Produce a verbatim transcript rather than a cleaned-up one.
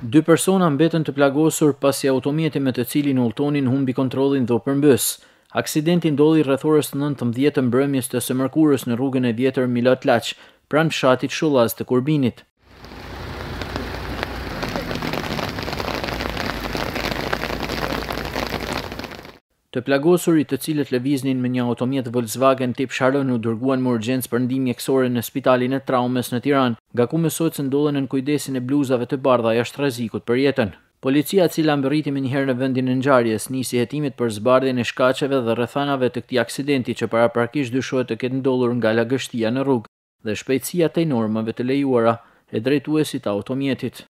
Dy persona mbetën të plagosur pasi automjeti me të cilin udhtonin humbi kontrollin dhe u përmbys. Aksidenti ndodhi rreth orës nëntëmbëdhjetë të mbrëmjes të së mërkurës në rrugën e vjetër Milot Laç, pranë fshatit Shullaz të Kurbinit. Të plagosurit, të cilët lëviznin me një automjet Volkswagen tip Sharon, u dërguan me urgjencë për ndihmë mjekësore në Spitalin e Traumes në Tiranë, nga ku mësohet se ndodhen në kujdesin e bluzave të bardha jashtë rrezikut për jetën. Policia, e cila mbërriti menjëherë në vendin e ngjarjes, nisi hetimet për zbardhjen e shkaqeve dhe rrethanave të këtij aksidenti që paraprakisht dyshohet të ketë ndodhur nga lagështia në rrugë dhe shpejtësia te normave të lejuara e drejtuesit të automjetit.